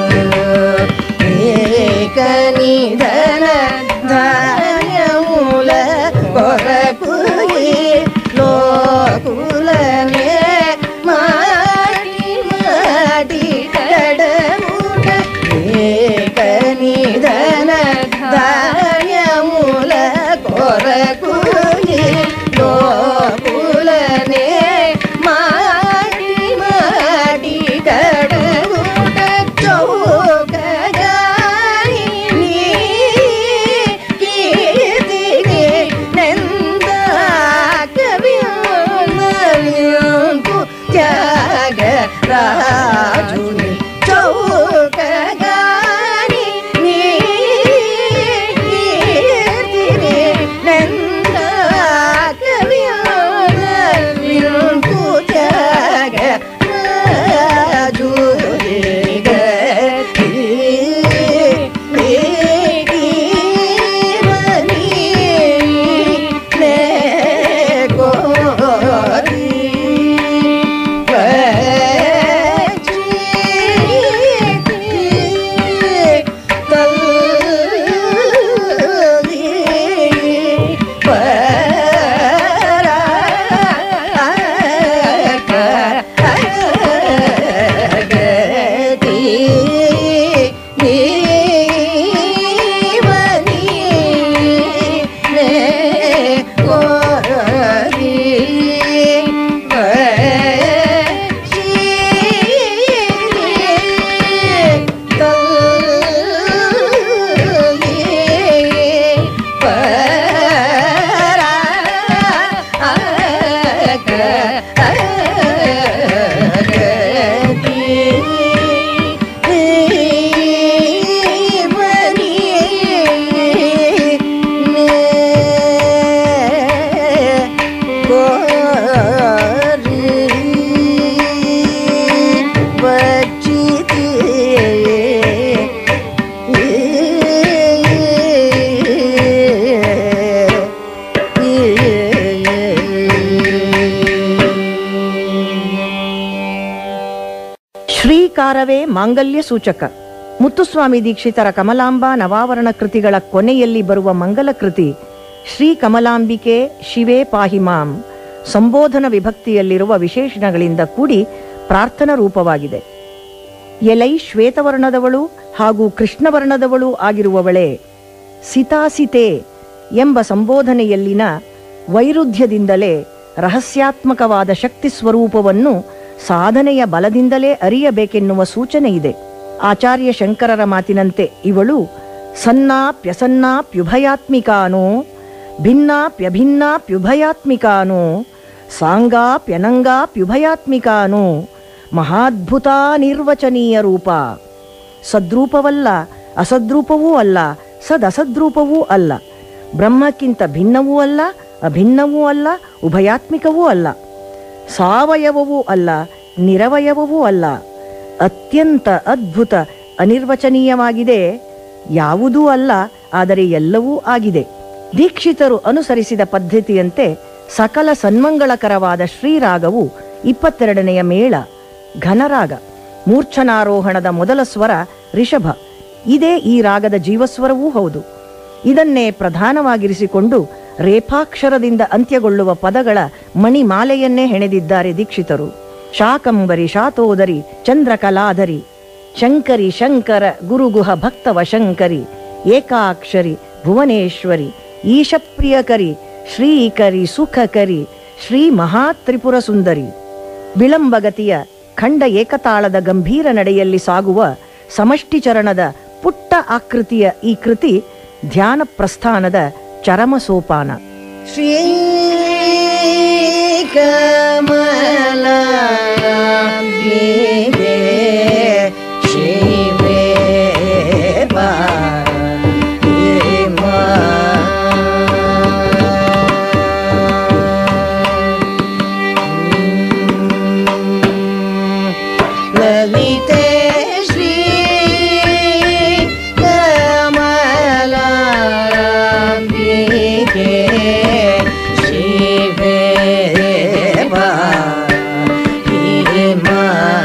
ಏಕ ನಿಧನ ಧಾನ್ಯಮೂಲ ಕೊರಕು ಲೋಕುಲನೆ ಮಾಡಿ ಮಾಡಿ ಕಡಮುಟ ಏಕ ನಿಧನ ಧಾನ್ಯಮೂಲ ಕೊರಕು ಲೋಕುಲನೆ ಮಾಡಿ ಮಾಡಿ ಕಡಮುಟ ಚೌಕ ರಾಜುನಿ ಚೌಕ ಗಾನಿ ನೀರ್ತಿರಿ ನಂದ ಕವಿಯು ಜಾಗ ರಾಜುನಿ ಶ್ರೀಕಾರವೇ ಮಾಂಗಲ್ಯ ಸೂಚಕ. ಮುತ್ತುಸ್ವಾಮಿ ದೀಕ್ಷಿತರ ಕಮಲಾಂಬಾ ನವಾವರಣ ಕೃತಿಗಳ ಕೊನೆಯಲ್ಲಿ ಬರುವ ಮಂಗಲ ಕೃತಿ ಶ್ರೀ ಕಮಲಾಂಬಿಕೆ ಶಿವೇ ಪಾಹಿಮಾಂ ಸಂಬೋಧನ ವಿಭಕ್ತಿಯಲ್ಲಿರುವ ವಿಶೇಷಣಗಳಿಂದ ಕೂಡಿ ಪ್ರಾರ್ಥನಾ ರೂಪವಾಗಿದೆ. ಎಲೈ ಶ್ವೇತವರ್ಣದವಳು ಹಾಗೂ ಕೃಷ್ಣವರ್ಣದವಳು ಆಗಿರುವವಳೆ, ಸಿತಾಸಿತೆ ಎಂಬ ಸಂಬೋಧನೆಯಲ್ಲಿನ ವೈರುಧ್ಯದಿಂದಲೇ ರಹಸ್ಯಾತ್ಮಕವಾದ ಶಕ್ತಿ ಸ್ವರೂಪವನ್ನು ಸಾಧನೆಯ ಬಲದಿಂದಲೇ ಅರಿಯಬೇಕೆನ್ನುವ ಸೂಚನೆ ಇದೆ. ಆಚಾರ್ಯ ಶಂಕರರ ಮಾತಿನಂತೆ ಇವಳು ಸನ್ನಾಪ್ಯಸನ್ನಾಪ್ಯುಭಯಾತ್ಮಿಕಾನೋ ಭಿನ್ನಾಪ್ಯಭಿನ್ನಾಪ್ಯುಭಯಾತ್ಮಿಕಾನೋ ಸಾಂಗಾಪ್ಯನಂಗಾಪ್ಯುಭಯಾತ್ಮಿಕಾನೋ ಮಹಾದ್ಭುತ ನಿರ್ವಚನೀಯ ರೂಪ. ಸದ್ರೂಪವಲ್ಲ, ಅಸದ್ರೂಪವೂ ಅಲ್ಲ, ಸದಸದ್ರೂಪವೂ ಅಲ್ಲ, ಬ್ರಹ್ಮಕ್ಕಿಂತ ಭಿನ್ನವೂ ಅಲ್ಲ, ಅಭಿನ್ನವೂ ಅಲ್ಲ, ಉಭಯಾತ್ಮಿಕವೂ ಅಲ್ಲ, ಸಾವಯವವೂ ಅಲ್ಲ, ನಿರವಯವವೂ ಅಲ್ಲ. ಅತ್ಯಂತ ಅದ್ಭುತ, ಅನಿರ್ವಚನೀಯವಾಗಿದೆ. ಯಾವುದೂ ಅಲ್ಲ, ಆದರೆ ಎಲ್ಲವೂ ಆಗಿದೆ. ದೀಕ್ಷಿತರು ಅನುಸರಿಸಿದ ಪದ್ಧತಿಯಂತೆ ಸಕಲ ಸನ್ಮಂಗಳಕರವಾದ ಶ್ರೀರಾಗವು ಇಪ್ಪತ್ತೆರಡನೆಯ ಮೇಳ, ಘನರಾಗ. ಮೂರ್ಛನಾರೋಹಣದ ಮೊದಲ ಸ್ವರ ರಿಷಭ. ಇದೇ ಈ ರಾಗದ ಜೀವಸ್ವರವೂ ಹೌದು. ಇದನ್ನೇ ಪ್ರಧಾನವಾಗಿರಿಸಿಕೊಂಡು ರೇಫಾಕ್ಷರದಿಂದ ಅಂತ್ಯಗೊಳ್ಳುವ ಪದಗಳ ಮಣಿಮಾಲೆಯನ್ನೇ ಹೆಣೆದಿದ್ದಾರೆ ದೀಕ್ಷಿತರು. ಶಾಕಂಬರಿ, ಶಾತೋದರಿ, ಚಂದ್ರಕಲಾಧರಿ, ಶಂಕರಿ, ಶಂಕರ, ಗುರುಗುಹ ಭಕ್ತವ ಶಂಕರಿ, ಏಕಾಕ್ಷರಿ, ಭುವನೇಶ್ವರಿ, ಈಶಪ್ರಿಯಕರಿ, ಶ್ರೀಕರಿ, ಸುಖಕರಿ, ಶ್ರೀ ಮಹಾತ್ರಿಪುರ ಸುಂದರಿ. ವಿಳಂಬಗತಿಯ ಖಂಡ ಏಕತಾಳದ ಗಂಭೀರ ನಡೆಯಲ್ಲಿ ಸಾಗುವ ಸಮಷ್ಟಿ ಚರಣದ ಪುಟ್ಟ ಆಕೃತಿಯ ಈ ಕೃತಿ ಧ್ಯಾನ ಪ್ರಸ್ಥಾನದ ಚರಮ ಸೋಪಾನ. ಶ್ರೀ ಕಮಲಾಂಬಿಕೆ ಶಿವೆ ಪಾಹಿಮಾ ಲಲಿತೆ ಶ್ರೀ ಕಮಲಾಂಬಿಕೆ ಶಿವೆ ಪಾಹಿಮಾ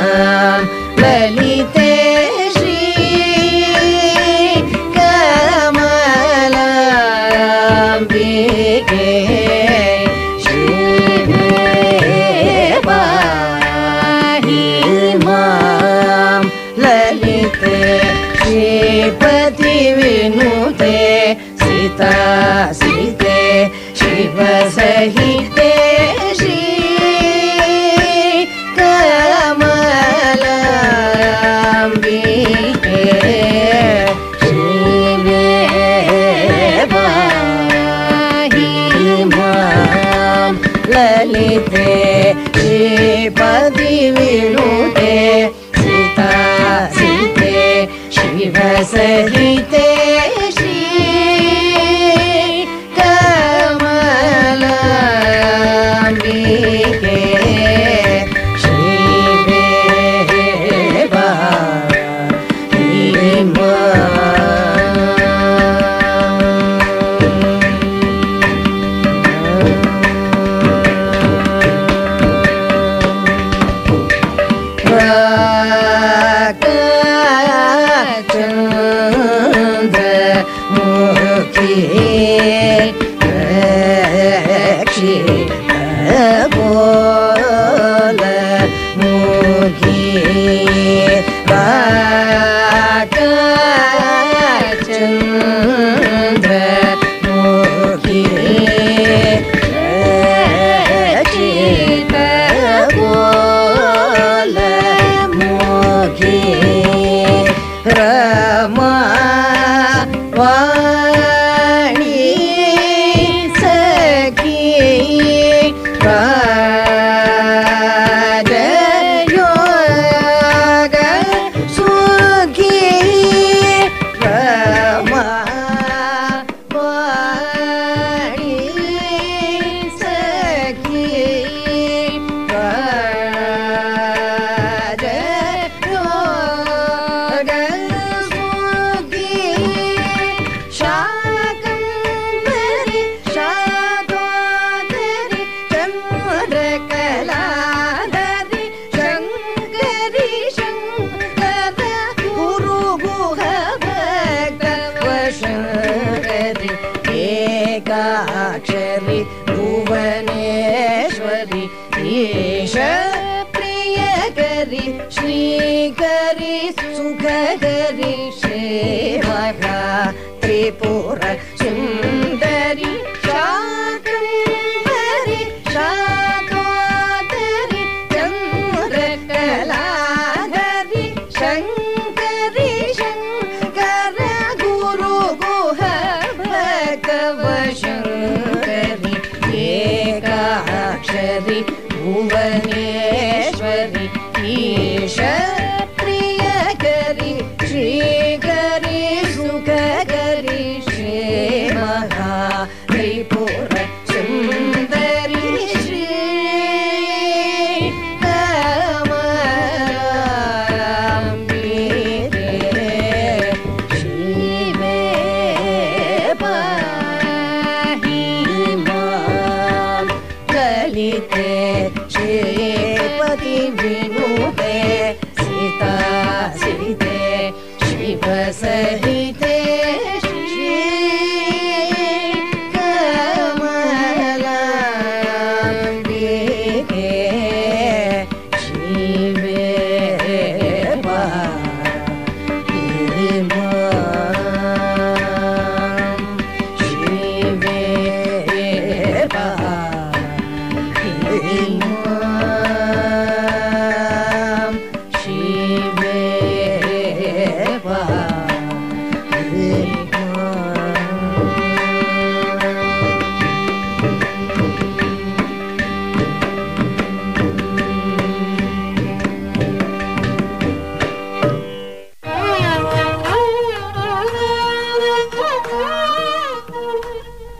ಲಲಿತೆ ಶ್ರೀ ಕಮಲಾಂಬಿಕೆ ಶಿವೆ ಪಾಹಿಮಾ ಲಲಿತೆ ಶ್ರೀಪತಿ ವಿನುತೆ ಸೀತಾ ಸೀತೆ ಶಿವ ಸಹಿತೆ ಶ್ರೀ ಕಮಲಾಂಬಿಕೆ ಶಿವೆ ಪಾಹಿಮಾ ಲಲಿತೆ ಶ್ರೀಪತಿ ವಿನುತೆ ಸೀತಾ ಸೀತೆ ಶಿವ ಸಹಿತೆ ಶ್ರೀ ಕಮಲಾಂಬಿಕೆ ಶಿವೆ ಪಾಹಿಮಾ ಚಂದ್ರ ಮುಖಿ ರಕ್ಷಿ ಬೋಲ ಮುಖಿ ಚಂದ್ರ ಮುಖಿ ರಕ್ಷಿತ ಬೋಲ ಮುಖಿ ರಮಾ ವಾಣಿ ಸಖಿ ರಾಜಯೋಗ ಸುಖಿ ರಮಾ ವಾಣಿ ಸಖಿ ರಾಜಯೋಗ ಶಾಕಂಬರಿ, ಶಾತೋದರಿ, ಚಂದ್ರಕಲಾಧರಿ, ಶಂಕರಿ, ಶಂಕರ, ಗುರುಗುಹ ಭಕ್ತವ ಶಂಕರಿ, ಏಕಾಕ್ಷರಿ, ಭುವನೇಶ್ವರಿ, ಈಶ ಪ್ರಿಯಕರಿ, ಶ್ರೀಕರಿ, ಸುಖಕರಿ, ಶ್ರೀಮಃ ತ್ರಿಪುರ ಸುಂದರಿ, ಶಾಕಂಬರಿ, ಶಾತೋದರಿ, ಚಂದ್ರಕಲಾಧರಿ, ಶಂಕರಿ, ಶಂಕರ, ಗುರುಗುಹ ಭಕ್ತವ ಶಂಕರಿ, ಏಕಾಕ್ಷರಿ, ಭುವನೇಶ್ವರಿ, ಈಶ ಪ್ರಿಯಕರಿ, ಶ್ರೀಕರಿ, ಸುಖಕರಿ, ಶ್ರೀ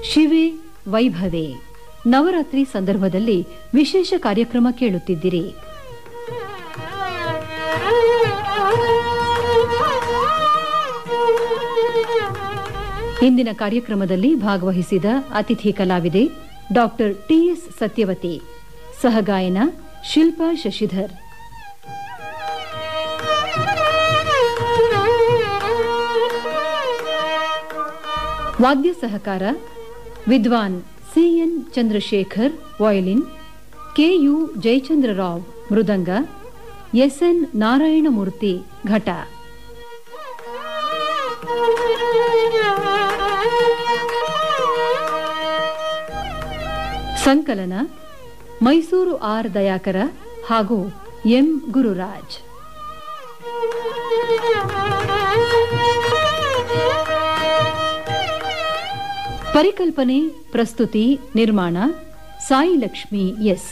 ಶಿವೆ ವೈಭವೆ ನವರಾತ್ರಿ ಸಂದರ್ಭದಲ್ಲಿ ವಿಶೇಷ ಕಾರ್ಯಕ್ರಮ ಕೇಳುತ್ತಿದ್ದಿರಿ. ಇಂದಿನ ಕಾರ್ಯಕ್ರಮದಲ್ಲಿ ಭಾಗವಹಿಸಿದ ಅತಿಥಿ ಕಲಾವಿದೆ ಡಾಕ್ಟರ್ ಟಿಎಸ್ ಸತ್ಯವತಿ, ಸಹಗಾಯನ ಶಿಲ್ಪಾ ಶಶಿಧರ್. ವಾದ್ಯ ಸಹಕಾರ ವಿದ್ವಾನ್ C N Chandrashekhar violin, K U Jayachandrarao ಮೃದಂಗ, ಎಸ್ಎನ್ ನಾರಾಯಣಮೂರ್ತಿ ಘಟ. ಸಂಕಲನ ಮೈಸೂರು ಆರ್ ದಯಾಕರ ಹಾಗೂ ಎಂ ಗುರುರಾಜ್. ಪರಿಕಲ್ಪನೆ, ಪ್ರಸ್ತುತಿ, ನಿರ್ಮಾಣ ಸಾಯಿ ಲಕ್ಷ್ಮಿ ಎಸ್.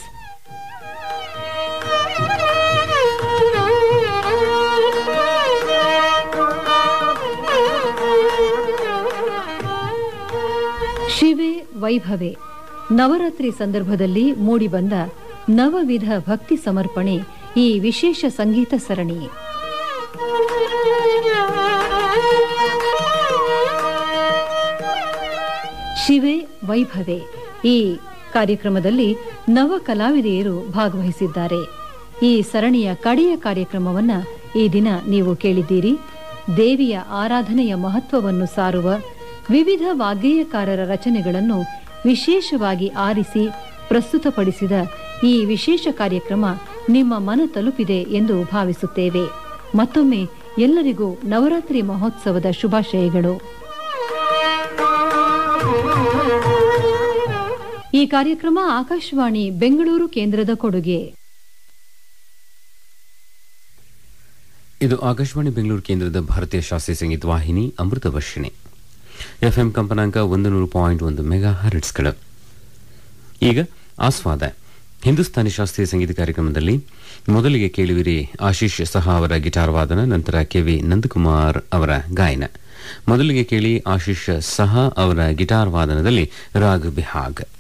ಶಿವೆ ವೈಭವೆ ನವರಾತ್ರಿ ಸಂದರ್ಭದಲ್ಲಿ ಮೂಡಿಬಂದ ನವವಿಧ ಭಕ್ತಿ ಸಮರ್ಪಣೆ ಈ ವಿಶೇಷ ಸಂಗೀತ ಸರಣಿ. ಶಿವೆ ವೈಭವೆ ಈ ಕಾರ್ಯಕ್ರಮದಲ್ಲಿ ನವ ಕಲಾವಿದೆಯರು ಭಾಗವಹಿಸಿದ್ದಾರೆ. ಈ ಸರಣಿಯ ಕಡೆಯ ಕಾರ್ಯಕ್ರಮವನ್ನ ಈ ದಿನ ನೀವು ಕೇಳಿದ್ದೀರಿ. ದೇವಿಯ ಆರಾಧನೆಯ ಮಹತ್ವವನ್ನು ಸಾರುವ ವಿವಿಧ ವಾಗ್ಗೇಯಕಾರರ ರಚನೆಗಳನ್ನು ವಿಶೇಷವಾಗಿ ಆರಿಸಿ ಪ್ರಸ್ತುತಪಡಿಸಿದ ಈ ವಿಶೇಷ ಕಾರ್ಯಕ್ರಮ ನಿಮ್ಮ ಮನ ತಲುಪಿದೆ ಎಂದು ಭಾವಿಸುತ್ತೇವೆ. ಮತ್ತೊಮ್ಮೆ ಎಲ್ಲರಿಗೂ ನವರಾತ್ರಿ ಮಹೋತ್ಸವದ ಶುಭಾಶಯಗಳು. ಈ ಕಾರ್ಯಕ್ರಮ ಆಕಾಶವಾಣಿ ಬೆಂಗಳೂರು ಕೇಂದ್ರದ ಕೊಡುಗೆ. ಇದು ಆಕಾಶವಾಣಿ ಬೆಂಗಳೂರು ಕೇಂದ್ರದ ಭಾರತೀಯ ಶಾಸ್ತ್ರೀಯ ಸಂಗೀತ ವಾಹಿನಿ ಅಮೃತ ವರ್ಷಿಣಿ. ಎಫ್ಎಂ ಕಂಪನಾಂಕ ಒಂದು ನೂರು ಪಾಯಿಂಟ್ ಒಂದು ಮೆಗಾ ಹರ್ಟ್ಸ್ಗಳು. ಈಗ ಆಸ್ವಾದ ಹಿಂದೂಸ್ತಾನಿ ಶಾಸ್ತ್ರೀಯ ಸಂಗೀತ ಕಾರ್ಯಕ್ರಮದಲ್ಲಿ ಮೊದಲಿಗೆ ಕೇಳುವಿರಿ ಆಶೀಶ್ ಸಹಾ ಅವರ ಗಿಟಾರ್ ವಾದನ, ನಂತರ ಕೆವಿ ನಂದಕುಮಾರ್ ಅವರ ಗಾಯನ. ಮೊದಲಿಗೆ ಕೇಳಿ ಆಶೀಶ್ ಸಹಾ ಅವರ ಗಿಟಾರ್ ವಾದನದಲ್ಲಿ ರಾಗ್ ಬಿಹಾಗ್.